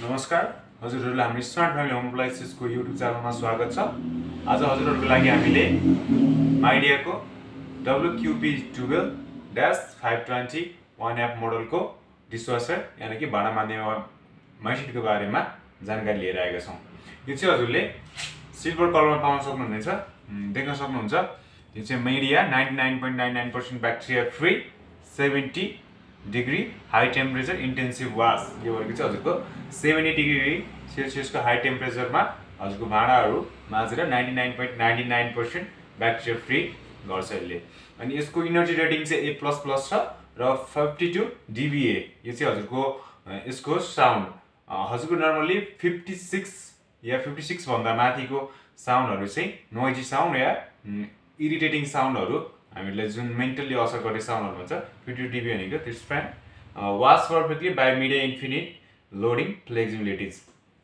नमस्कार हजुरहरुलाई हामी स्मार्ट फ्यामिली होम अप्लायन्सेसको युट्युब च्यानलमा स्वागत छ। आज हजुरहरुको लागि हामीले माइडियाको WQP12-520 1 मोडलको डिसवासर यानी कि भाँडा मान्ने मेसिनको बारेमा जानकारी लिएर आएका छौं। यो चाहिँ हजुरले सिल्भर कलरमा पाउन सक्नुहुनेछ, देख्न सक्नुहुन्छ। यो चाहिँ Midea 99.99% bacteria free 70 degree high temperature intensive wash. यो भनेको चाहिँ हजुरको 70 डिग्री सेल्सियसको हाई टेम्परेचरमा हजुरको भाँडाहरू माझेर 99.99% ब्याक्टेरिया फ्री गर्छ यसले। अनि यसको इनर्जी रेटिङ चाहिँ A++ छ र 52 dBA। यो चाहिँ हजुरको यसको साउन्ड हजुरको नर्मली 56 या 56 भन्दा माथिको साउन्डहरू चाहिँ नोइजी साउन्ड या इरिटेटिङ साउन्डहरू हामीलाई जुन मेन्टली असर गर्ने साउन्डहरू भन्छ 52 dB भनेको this fan wash perfectly by Midea infinite loading flexibilities.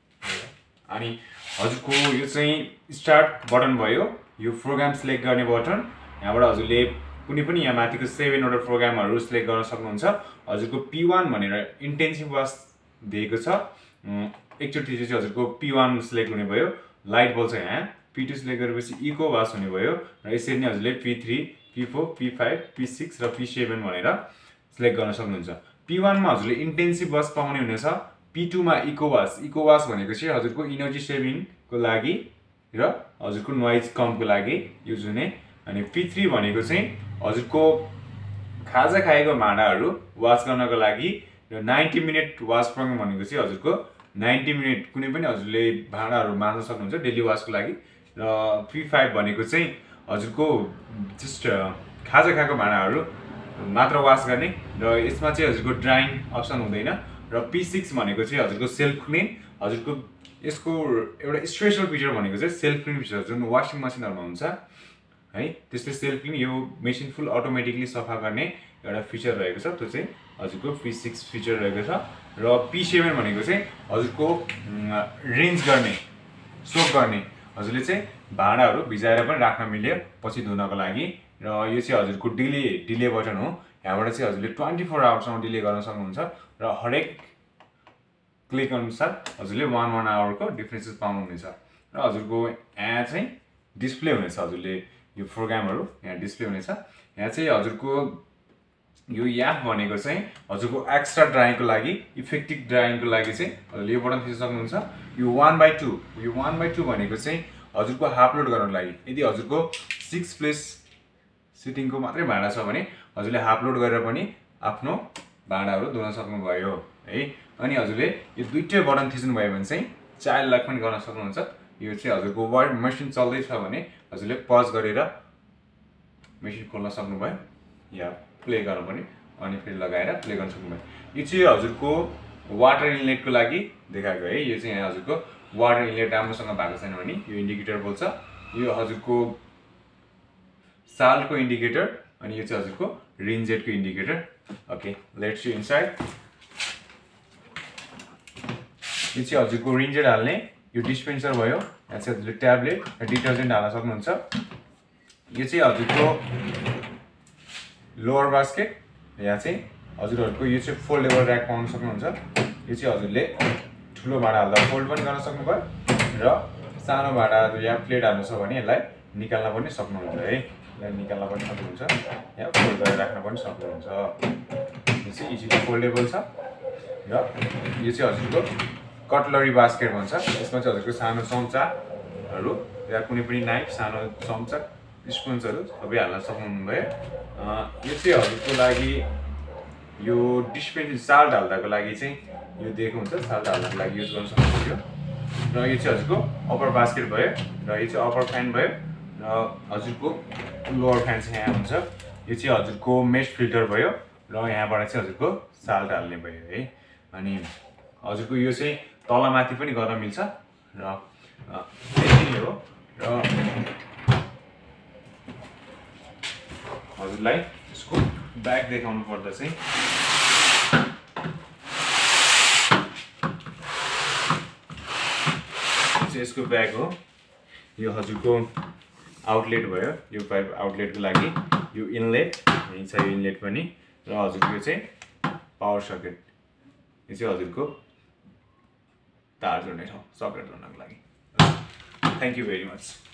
अनि हजुरको यो चाहिँ स्टार्ट बटन भयो, यो प्रोग्राम सिलेक्ट गर्ने बटन। यहाँबाट हजुरले कुनै पनि यहाँ माथिको 7 वटा प्रोग्रामहरू सिलेक्ट गर्न सक्नुहुन्छ। हजुरको P1 भनेर इन्टेन्सिभ वास दिएको छ, एकचोटि चाहिँ हजुरको P1 सिलेक्ट हुने भयो। लाइट बल्ब छ यहाँ। P2 सिलेक्ट गरेपछि इको वास हुने भयो र यसरी नै हजुरले P3 P4 P5 P6 र P7 भनेर सिलेक्ट गर्न सक्नुहुन्छ। P1 मा हजुरले इन्टेन्सिभ वास पाउने हुनेछ। P2 मा इको वास भनेको चाहिँ हजुरको इनर्जी सेभिङको लागि र हजुरको नोइज कमको लागि युज हुने। अनि P3 भनेको चाहिँ हजुरको खाजा खाएको भाँडाहरू वास गर्नको लागि र 90 मिनेट वास प्रोग्राम भनेको चाहिँ हजुरको 90 मिनेट कुनै पनि हजुरले भाँडाहरू माझ्न सक्नुहुन्छ डेली वासको लागि। र P5 भनेको चाहिँ हजुरको जस्ट खाजा खाएको भाँडाहरू मात्र वास गर्ने र यसमा चाहिँ हजुरको ड्राइङ अप्सन हुँदैन। र P6 भनेको चाहिँ हजुरको सेल्फ क्लिन। हजुरको यसको एउटा स्पेशल फिचर भनेको चाहिँ सेल्फ क्लिन फिचर जुन वासिङ मसिनहरुमा हुन्छ है, त्यसले सेल्फ क्लिन यो मेसिन फुल अटोमेटिकली सफा गर्ने एउटा फिचर रहेको छ। त्यो चाहिँ हजुरको P6 फिचर रहेको छ। र P7 भनेको चाहिँ हजुरको रिन्स गर्ने, सोक गर्ने। हजुरले चाहिँ भाँडाहरू भिजाएर पनि राख्न मिल्यो पछि धुनको लागि। र यो चाहिँ हजुरको डिले बटन हो। यहाँबाट चाहिँ हजुरले 24 आवरसम्म डिले गर्न सक्नुहुन्छ र हरेक क्लिक अनुसार हजुरले 1 आवरको डिफरेन्सेस पाउनुहुनेछ। र हजुरको यहाँ चाहिँ डिस्प्ले हुनेछ, हजुरले यो प्रोग्रामहरू यहाँ डिस्प्ले हुनेछ। यहाँ चाहिँ हजुरको यो याप भनेको चाहिँ हजुरको एक्स्ट्रा ड्राइङको लागि, इफेक्टिभ ड्राइङको लागि चाहिँ हजुरले यो बटन थिच्न सक्नुहुन्छ। यो 1/2 भनेको चाहिँ हजुरको हाफ लोड गर्नको लागि। यदि हजुरको 6 प्लेस सिटिङको मात्रै भाँडा छ भने हजुरले हाफ लोड गरेर पनि आफ्नो भाँडाहरू धुन सक्नुभयो है। अनि हजुरले यो दुईटै बटन थिच्नु भयो भने चाहिँ चाइल्ड लक पनि गर्न सक्नुहुन्छ। यो चाहिँ हजुरको वर्ड मेसिन चल्दै छ भने हजुरले पज गरेर मेसिन खोल्न सक्नुभयो या प्ले गर्न पनि अनि फेरि लगाएर प्ले गर्न सक्नुभयो। यो चाहिँ हजुरको वाटर इनलेटको लागि देखाएको है। यो चाहिँ यहाँ हजुरको वाटर इनलेट राम्रोसँग भएको छैन भने यो इन्डिकेटर बोल्छ। यो हजुरको साल्टको इन्डिकेटर अनि यो चाहिँ हजुरको रिन्जेटको indicator. Okay, let's see inside. यो चाहिँ हजुरको रिन्जेट हाल्ने यो डिस्पेन्सर भयो। यहाँ चाहिँ हजुरले ट्याब्लेट र डिटर्जेन्ट हाल्न सक्नुहुन्छ। यो चाहिँ हजुरको लोवर बास्केट। यहाँ चाहिँ हजुरहरूको यो चाहिँ फोल्डेबल र्याक पाउन सक्नुहुन्छ। यो चाहिँ हजुरले ठुलो भाँडा हाल्दा फोल्ड पनि गर्न सक्नुभयो र सानो भाँडा या प्लेट हाल्नु छ भने यसलाई निकाल्न पनि सक्नुहुन्छ है। यसलाई निकाल्न पनि सक्नुहुन्छ या फोल्ड गरेर राख्न पनि सक्नुहुन्छ। यो चाहिँ इजिली फोल्डेबल छ। र यो चाहिँ हजुरको कटलरी बास्केट भन्छ। यसमा चाहिँ हजुरको सानो चम्चाहरू या कुनै पनि नाइफ, सानो चम्चा, स्पुन्सहरू सबै हाल्न सक्नुभयो। यो चाहिँ हजुरको लागि यो डिस्पेन्स साल्ट हाल्दाको लागि चाहिँ यो दिएको हुन्छ, साल्ट हाल्नको लागि युज गर्न सक्नुहुन्छ। र यो चाहिँ हजुरको अप्पर बास्केट भयो र यो चाहिँ अप्पर फ्यान भयो र हजुरको लोवर फ्यान चाहिँ यहाँ हुन्छ। यो चाहिँ हजुरको मेस फिल्टर भयो र यहाँबाट चाहिँ हजुरको साल्ट हाल्ने भयो है। अनि हजुरको यो चाहिँ तलमाथि पनि गर्न मिल्छ र यति हो। र हजुरलाई यसको ब्याग देखाउनु पर्दा चाहिँ यसको ब्याग हो। यो हजुरको आउटलेट भयो, यो पाइप आउटलेटको लागि यो इनलेट यही छ, यो इनलेट पनि। र हजुरको यो चाहिँ पावर सकेट। यो चाहिँ हजुरको तार जोड्ने ठाउँ सकेट जोड्नको लागि। Thank you very much.